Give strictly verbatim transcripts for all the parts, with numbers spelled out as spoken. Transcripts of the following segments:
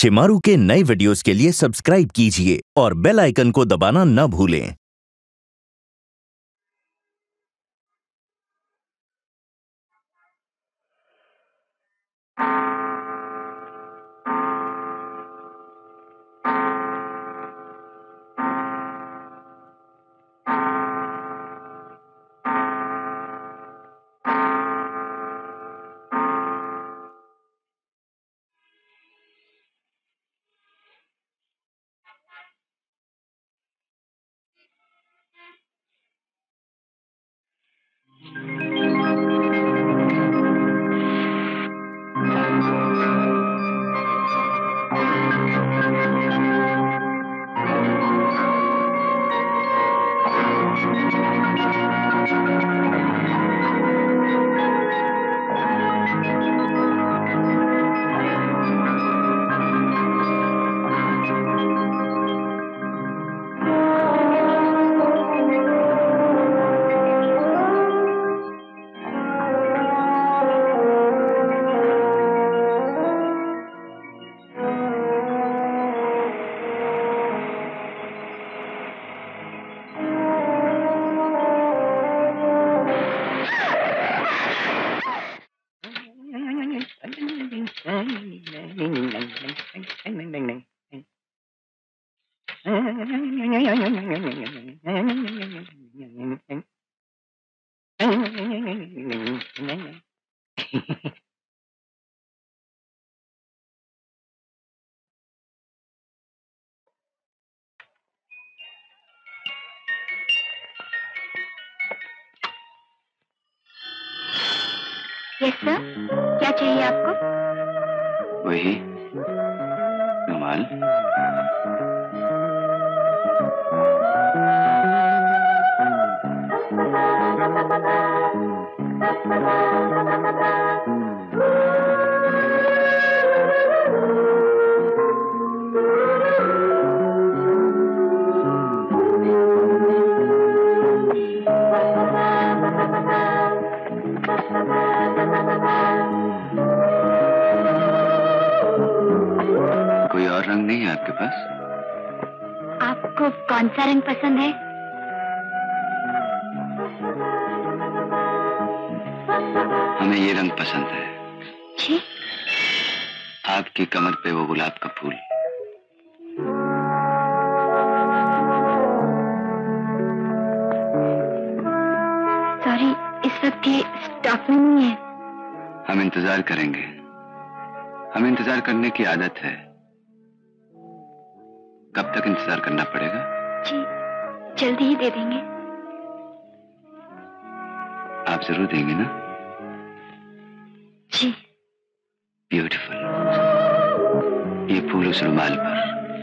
शिमारू के नए वीडियोस के लिए सब्सक्राइब कीजिए और बेल आइकन को दबाना न भूलें। यस सर, क्या चाहिए आपको? वही रुमाल। कोई और रंग नहीं है आपके पास? आपको कौन सा रंग पसंद है? हमें ये रंग पसंद है। जी? आपकी कमर पे वो गुलाब का फूल। सॉरी, इस वक्त ये स्टॉक में नहीं है। हम इंतजार करेंगे। हमें इंतजार करने की आदत है। कब तक इंतजार करना पड़ेगा? जी, जल्दी ही दे देंगे। आप जरूर देंगे ना? जी। ब्यूटीफुल। ये फूल उस रुमाल पर।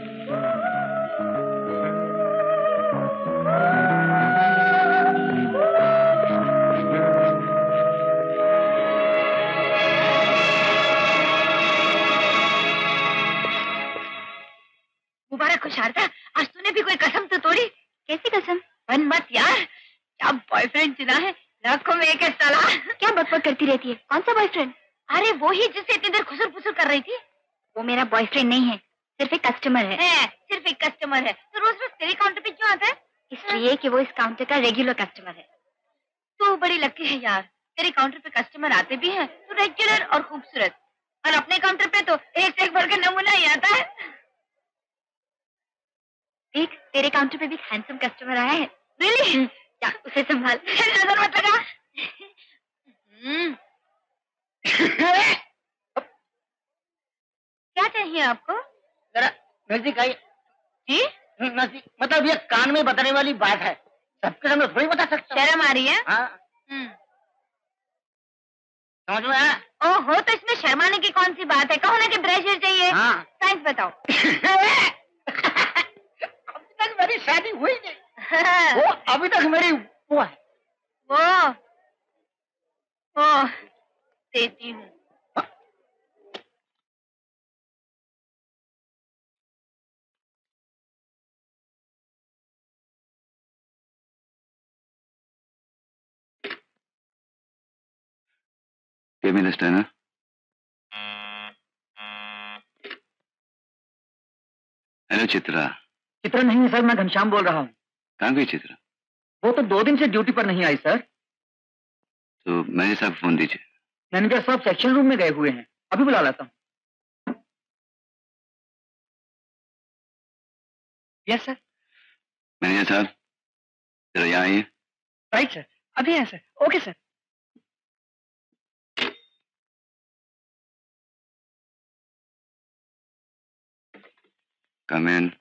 मुबारक हो शारदा, आज तूने भी कोई कसम तो तोड़ी। कैसी कसम? बन मत यार, क्या बॉयफ्रेंड चुना है, लाखों में एक है साला। क्या बकबक करती रहती है? कौन सा बॉयफ्रेंड? अरे वो ही जिससे इतनी देर खुसर फुसर कर रही थी। वो मेरा बॉयफ्रेंड नहीं है, सिर्फ एक कस्टमर है। है, सिर्फ एक कस्टमर है, तो रोज रोज तेरे काउंटर पे क्यों आता है? इसलिए कि वो इस काउंटर का रेगुलर कस्टमर है। तू बड़ी लकी है यार, तेरे काउंटर पे कस्टमर आते भी हैं तो रेगुलर और खूबसूरत, और अपने काउंटर पे तो एक से एक बढ़ के नमूना ही आता है। देख, तेरे काउंटर पे भी हैंडसम कस्टमर आया है। रियली? जा, उसे संभाल। नजर मत लगा। क्या चाहिए आपको? जरा नजदीक आई। जी? नजदीक मतलब ये कान में बताने वाली बात है, सबके सामने थोड़ी बता सकता हूँ। शर्म आ रही है? हाँ, समझ में आया? ओहो, तो इसमें शर्माने की कौन सी बात है? कहो ना कि ब्रश चाहिए। हाँ। साइंस बताओ। अभी तक मेरी शादी हुई नहीं। वो अभी तक मेरी वो है। वो वो देती हूँ। Give me this dinner. Hello Chitra. Chitra नहीं है सर, मैं घनश्याम बोल रहा हूँ। कहाँ गई चित्रा? वो तो दो दिन से ड्यूटी पर नहीं आई सर। तो मैनेजर साहब फोन दीजिए। मैनेजर साहब सेक्शन रूम में गए हुए हैं, अभी बुला लाता हूँ। Yes sir. मैनेजर साहब जरा यहाँ आइए। राइट सर, अभी है sir. Okay sir. Come in.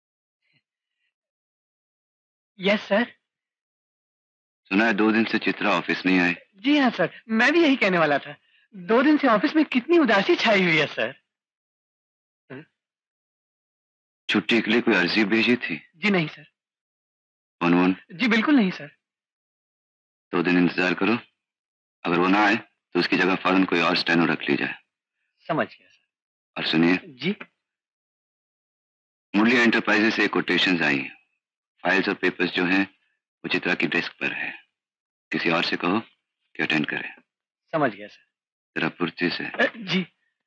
Yes sir. सुना है दो दिन से चित्रा ऑफिस नहीं आई। जी हाँ सर, मैं भी यही कहने वाला था। दो दिन से ऑफिस में कितनी उदासी छाई हुई है सर। छुट्टी के लिए कोई अर्जी भेजी थी? जी नहीं सर। फोन वोन? जी बिल्कुल नहीं सर। दो दिन इंतजार करो, अगर वो ना आए तो उसकी जगह फौरन कोई और स्टेनो रख ली जाए। समझ गया सर। और सुनिए जी। मुरली एंटरप्राइजेस से कोटेशंस आई हैं। फाइल्स और पेपर्स जो हैं वो चित्रा की डेस्क पर है। किसी और से कहो कि अटेंड करे। समझ गया सर। जरा फुर्ती से। अ, जी।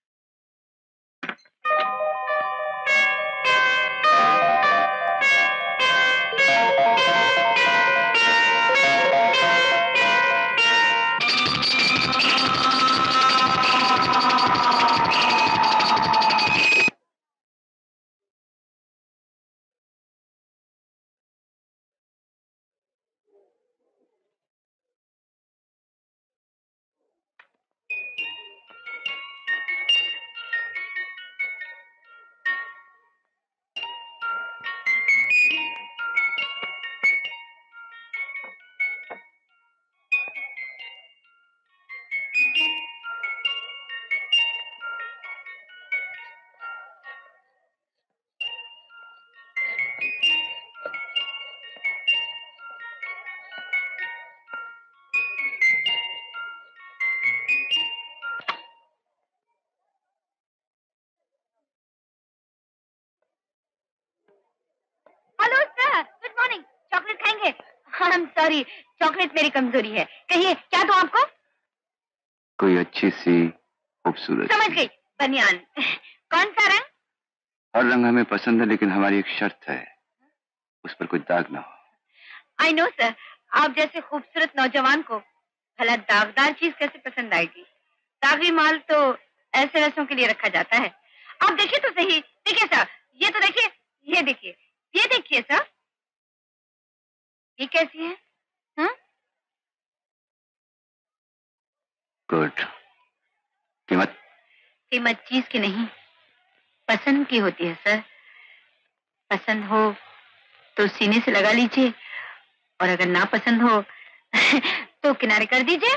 सॉरी, चॉकलेट मेरी कमजोरी है। कहिए क्या दूं आपको? कोई अच्छी सी खूबसूरत। समझ गई, बनियान। कौन सा रंग? हर रंग हमें पसंद है, लेकिन हमारी एक शर्त है, उस पर कोई दाग ना हो। आई नो सर, आप जैसे खूबसूरत नौजवान को भला दागदार चीज कैसे पसंद आएगी? दागी माल तो ऐसे वैसों के लिए रखा जाता है। आप देखिए तो सही। देखिए सर, ये तो देखिए, ये देखिए, ये देखिए सर, ये कैसी है? हाँ? गुड। कीमत? कीमत चीज की नहीं, पसंद की होती है सर। पसंद हो तो सीने से लगा लीजिए, और अगर ना पसंद हो तो किनारे कर दीजिए।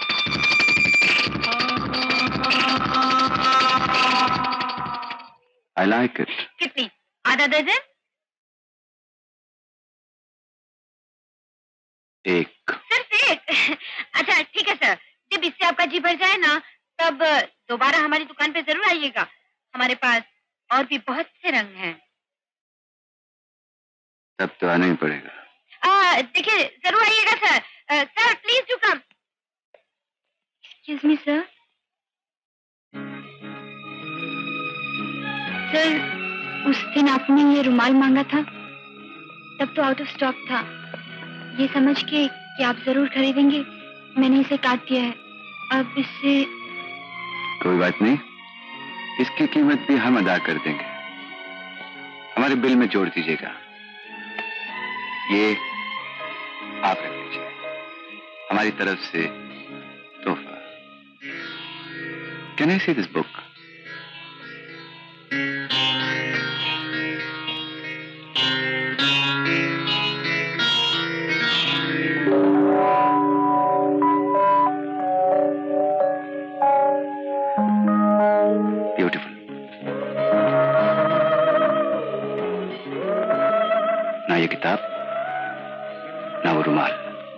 I like it. कितनी? आधा दर्जन? एक। सिर्फ एक? अच्छा ठीक है सर, जब इससे आपका जी भर जाए ना, तब दोबारा हमारी दुकान पे जरूर आइएगा। हमारे पास और भी बहुत से रंग हैं। तब तो आना ही पड़ेगा। आ, देखिए जरूर आइएगा सर। आ, sir please do come. Excuse me sir. Sir, उस दिन आपने ये रुमाल मांगा था, तब तो आउट ऑफ स्टॉक था। ये समझ के कि आप जरूर खरीदेंगे, मैंने इसे काट दिया है। अब इससे कोई बात नहीं, इसकी कीमत भी हम अदा कर देंगे। हमारे बिल में जोड़ दीजिएगा। ये आप रख लीजिए, हमारी तरफ से तोहफा। Can I see this book? Beautiful. ना ये किताब, ना वो रुमाल।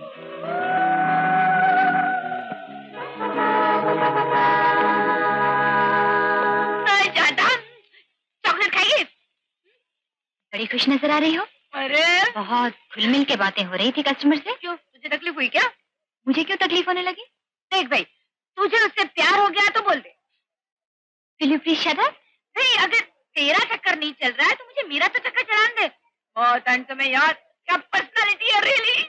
चॉकलेट खाइए। बड़ी खुश नजर आ रही हो। अरे बहुत खुलमिल के बातें हो रही थी कस्टमर से। क्यों, तुझे तकलीफ हुई क्या? मुझे क्यों तकलीफ होने लगी? देख भाई, तुझे उससे प्यार हो गया तो बोल दे। Will you please shut up? नहीं, अगर तेरा चक्कर नहीं चल रहा है तो मुझे मीरा तो चक्कर चलान दे। बहुत हैंडसम है यार, क्या पर्सनालिटी है रियली।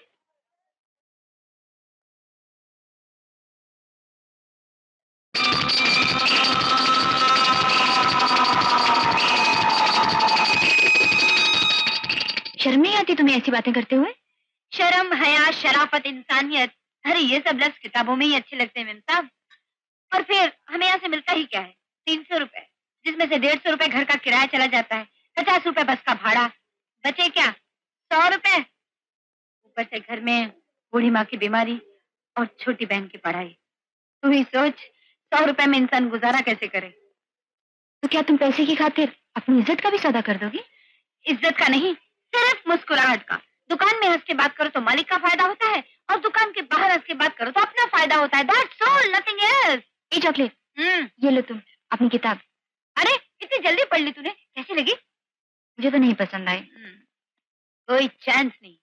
शर्म नहीं आती तुम्हें ऐसी बातें करते हुए? शर्म, हया, शराफत, इंसानियत, अरे ये सब लफ्ज किताबों में ही अच्छे लगते हैं मेम साहब। और फिर हमें यहाँ से मिलता ही क्या है? तीन सौ रुपए, जिसमें से डेढ़ सौ रुपए घर का किराया चला जाता है, पचास रुपए बस का भाड़ा, बचे क्या? सौ रुपए। ऊपर से घर में बूढ़ी माँ की बीमारी और छोटी बहन की पढ़ाई। तू ही सोच, सौ रुपए में इंसान गुजारा कैसे करे? तो क्या तुम पैसे की खातिर अपनी इज्जत का भी सौदा कर दोगी? इज्जत का नहीं, सिर्फ मुस्कुराहट का। दुकान में हंस के बात करो तो मालिक का फायदा होता है, और दुकान के बाहर हंस के बात करो तो अपना फायदा होता है। That's all, nothing else. ये चॉकलेट, हम्म, ये लो तुम अपनी किताब। अरे इतनी जल्दी पढ़ ली तूने, कैसी लगी? मुझे तो नहीं पसंद आई। हम्म, कोई चांस नहीं।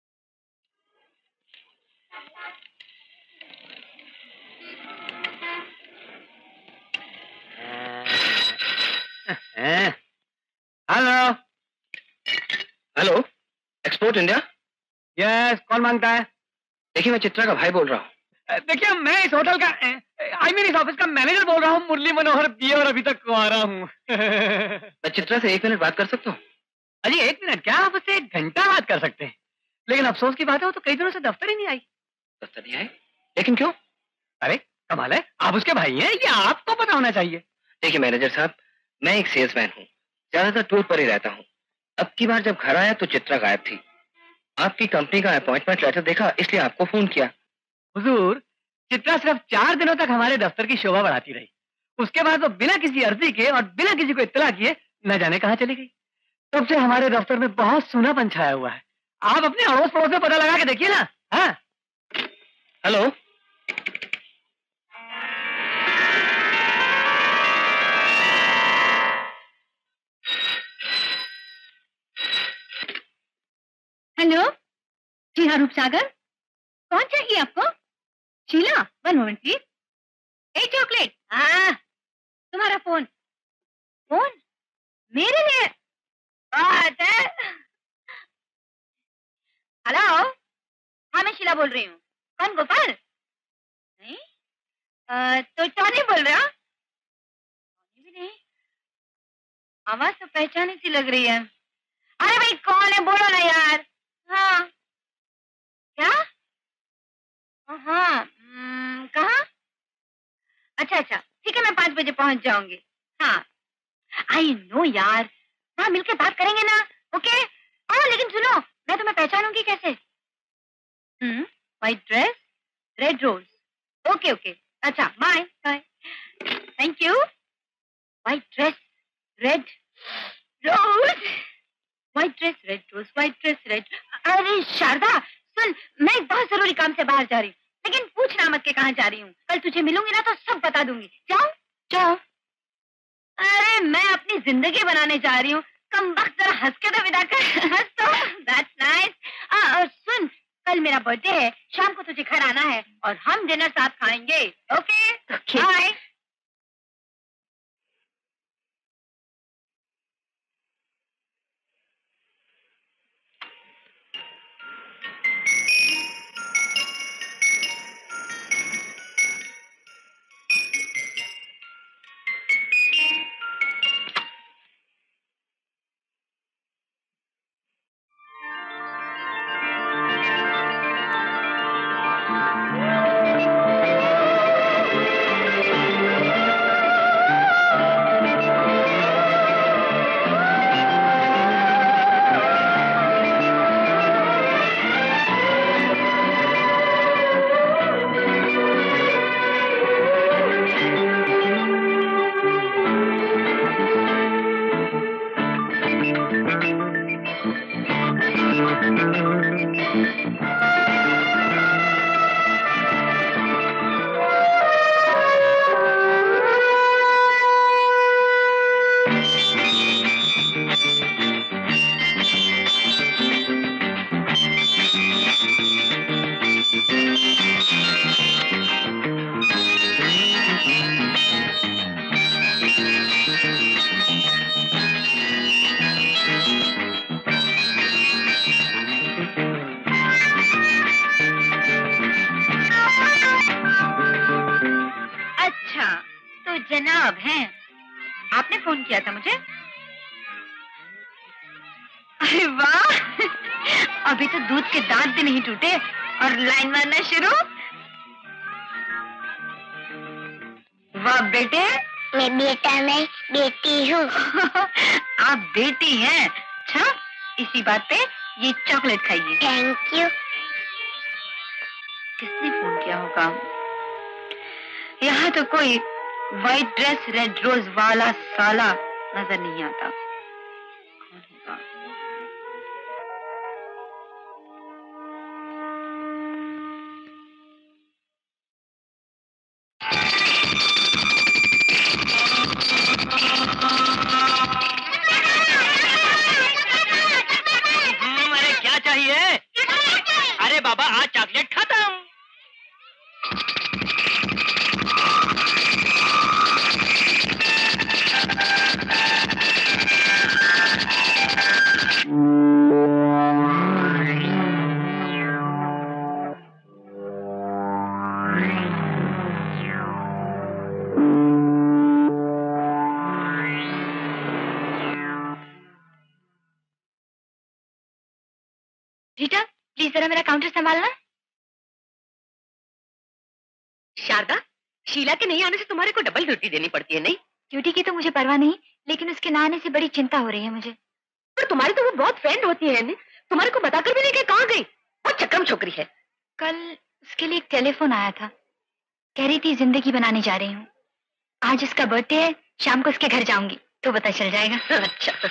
Hello hello, export India. Yes, कौन मांगता है? देखिए, मैं चित्रा का भाई बोल रहा हूँ। देखिए, मैं इस होटल का आई मीन इस ऑफिस का मैनेजर बोल रहा हूँ, मुरली मनोहर पी और अभी तक कुंवारा हूँ। मैं चित्रा से एक मिनट बात कर सकता हूँ? अजी एक मिनट क्या, आप उससे एक घंटा बात कर सकते हैं, लेकिन अफसोस की बात है वो तो कई दिनों से दफ्तर ही नहीं आई। दफ्तर नहीं आए? लेकिन क्यों? अरे कमाल है, आप उसके भाई हैं, ये आपको पता होना चाहिए। देखिए मैनेजर साहब, मैं एक सेल्समैन हूँ, ज्यादातर टूर पर ही रहता हूँ। अब की बार जब घर आया तो चित्रा गायब थी। आपकी कंपनी का अपॉइंटमेंट लेटर देखा, इसलिए आपको फोन किया। हुजूर, चित्रा सिर्फ चार दिनों तक हमारे दफ्तर की शोभा बढ़ाती रही, उसके बाद वो बिना किसी अर्जी के और बिना किसी को इत्तला किए न जाने कहाँ चली गई। तब से हमारे दफ्तर में बहुत सूनापन छाया हुआ है। आप अपने अड़ोस पड़ोस में पता लगा के देखिए ना। हाँ, हेलो, हेलो, जी हाँ रूपसागर, कौन चाहिए आपको? Sheela, one moment please. A chocolate, हाँ तुम्हारा फोन। फोन मेरे लिए? बात है। हेलो, हाँ मैं शीला बोल रही हूँ। कौन, गोपाल? नहीं, आ, तो टॉनी बोल रहा? टॉनी भी नहीं, आवाज तो पहचानी सी लग रही है। अरे भाई कौन है, बोलो ना यार। हाँ, क्या? हाँ, कहाँ? अच्छा अच्छा, ठीक है, मैं पाँच बजे पहुंच जाऊंगी। हाँ, आई नो यार, हाँ मिलके बात करेंगे ना। ओके। हाँ लेकिन सुनो, मैं तुम्हें पहचानूंगी कैसे? Hmm, white dress, red rose. Okay okay, अच्छा bye bye, thank you. White dress, red rose, white dress, red rose, white dress, red. अरे शारदा सुन, मैं एक बहुत जरूरी काम से बाहर जा रही हूँ, लेकिन पूछना मत के कहाँ जा रही हूँ। कल तुझे मिलूंगी ना तो सब बता दूंगी। जाओ जाओ। अरे मैं अपनी जिंदगी बनाने जा रही हूँ, कम वक्त जरा हंस के तो विदा कर। हंस तो, दैट्स नाइस। सुन, कल मेरा बर्थडे है, शाम को तुझे घर आना है और हम डिनर साथ खाएंगे। Okay bye. फोन किया था मुझे? अरे वाह, अभी तो दूध के दांत भी नहीं टूटे और लाइन मारना शुरू। वाह बेटे। मैं बेटा नहीं, बेटी हूँ। आप बेटी हैं? अच्छा, इसी बात पे ये चॉकलेट खाइए। Thank you. किसने फोन किया होगा? यहाँ तो कोई व्हाइट ड्रेस रेड रोज वाला साला नजर नहीं आता। कौन होगा? अरे क्या चाहिए? अरे बाबा, आज चॉकलेट खत्म। रीटा, प्लीज जरा मेरा काउंटर संभालना। शारदा, शीला के नहीं आने से तुम्हारे को डबल ड्यूटी देनी पड़ती है नहीं? ड्यूटी की तो मुझे परवाह नहीं, लेकिन उसके ना आने से बड़ी चिंता हो रही है मुझे। पर तुम्हारी तो वो बहुत फ्रेंड होती है ने? तुम्हारे को बताकर भी नहीं कि कहाँ गई? बहुत चक्रम छोकरी है। कल उसके लिए एक टेलीफोन आया था, कह रही थी जिंदगी बनाने जा रही हूँ। आज उसका बर्थडे है, शाम को उसके घर जाऊंगी तो पता चल जाएगा। अच्छा।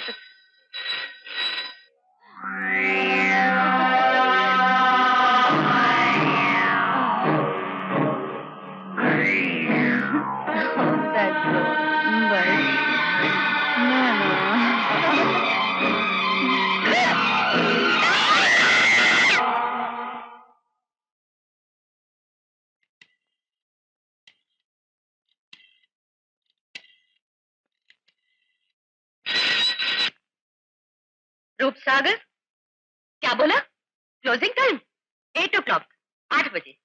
रूप सागर, क्या बोला? Closing time eight o'clock, आठ बजे।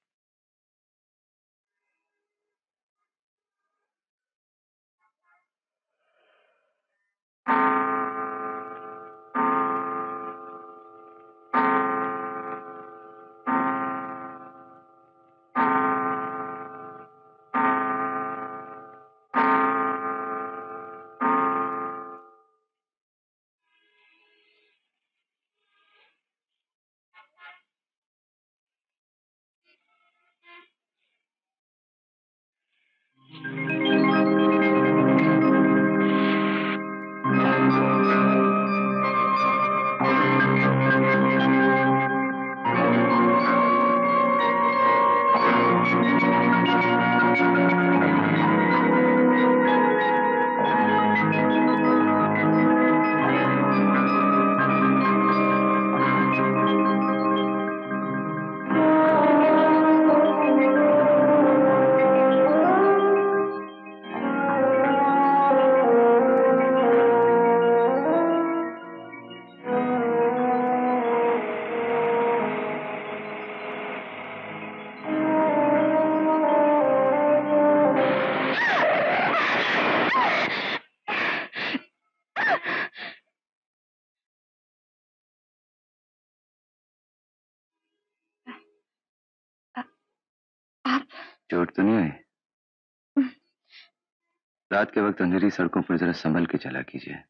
चोट तो नहीं आई? रात के वक्त अंधेरी सड़कों पर जरा संभल के चला कीजिए।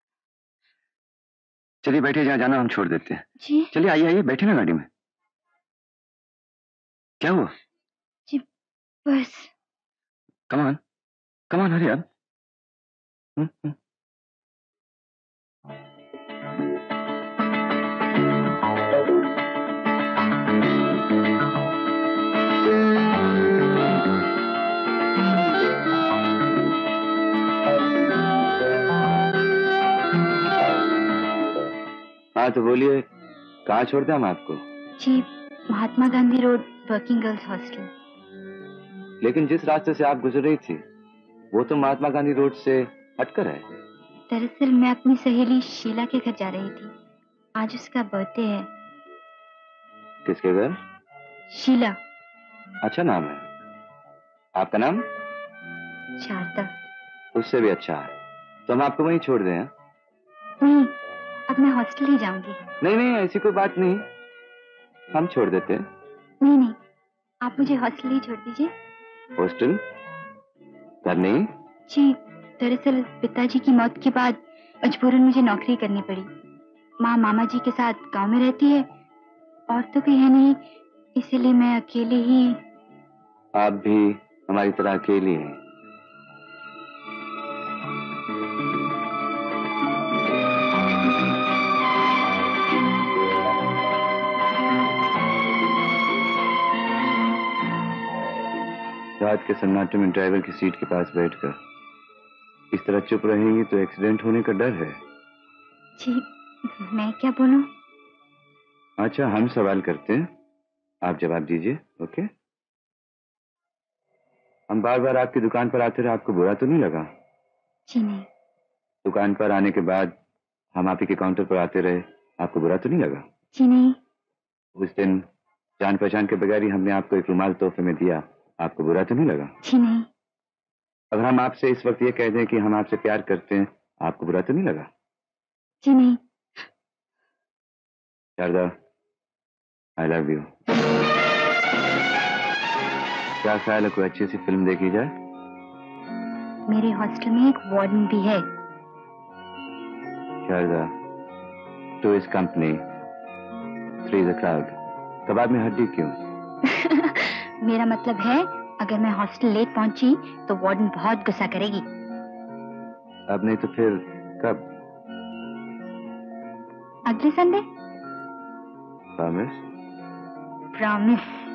चलिए बैठिए, जहाँ जाना हम छोड़ देते हैं। जी। चलिए आइए आइए, बैठे ना गाड़ी में। क्या हुआ? जी बस। Come on, come on, hurry up. हाँ तो बोलिए, कहाँ छोड़ते हम आपको? जी, Mahatma Gandhi road, working girls hostel. लेकिन जिस रास्ते से आप गुजर रही थी वो तो महात्मा गांधी रोड से हटकर है। दरअसल मैं अपनी सहेली शीला के घर जा रही थी, आज उसका बर्थडे है। किसके घर? शीला। अच्छा नाम है। आपका नाम? शारदा। उससे भी अच्छा है। तो हम आपको वहीं छोड़ दें? हाँ? नहीं, अब मैं हॉस्टल ही जाऊंगी। नहीं नहीं, ऐसी कोई बात नहीं, हम छोड़ देते हैं। नहीं नहीं, आप मुझे हॉस्टल ही छोड़ दीजिए। हॉस्टल? करनी? जी, दरअसल पिताजी की मौत के बाद मजबूरन मुझे नौकरी करनी पड़ी। माँ मामा जी के साथ गांव में रहती है और तो कोई है नहीं, इसीलिए मैं अकेले ही। आप भी हमारी तरह अकेली हैं। रात के सन्नाटे में ड्राइवर की सीट के पास बैठकर इस तरह चुप रहेंगी तो एक्सीडेंट होने का डर है। जी, मैं क्या बोलूं? अच्छा, हम सवाल करते हैं, आप जवाब दीजिए। ओके? हम बार बार आपकी दुकान पर आते रहे, आपको बुरा तो नहीं लगा? जी नहीं। दुकान पर आने के बाद हम आप ही के काउंटर पर आते रहे, आपको बुरा तो नहीं लगा? जी नहीं। उस दिन जान पहचान के बगैर ही हमने आपको एक रुमाल तोहफे में दिया, आपको बुरा तो नहीं लगा? जी नहीं। अगर हम आपसे इस वक्त ये कह दें कि हम आपसे प्यार करते हैं, आपको बुरा तो नहीं लगा? जी नहीं। Sharda, I love you. क्या ख्याल है, कोई अच्छी सी फिल्म देखी जाए? मेरे हॉस्टल में एक वार्डन भी है। Sharda, two is company, three is a crowd. कबाब में हड्डी क्यों? मेरा मतलब है, अगर मैं हॉस्टल लेट पहुंची तो वार्डन बहुत गुस्सा करेगी। अब नहीं तो फिर कब? अगले संडे। प्रॉमिस? प्रॉमिस।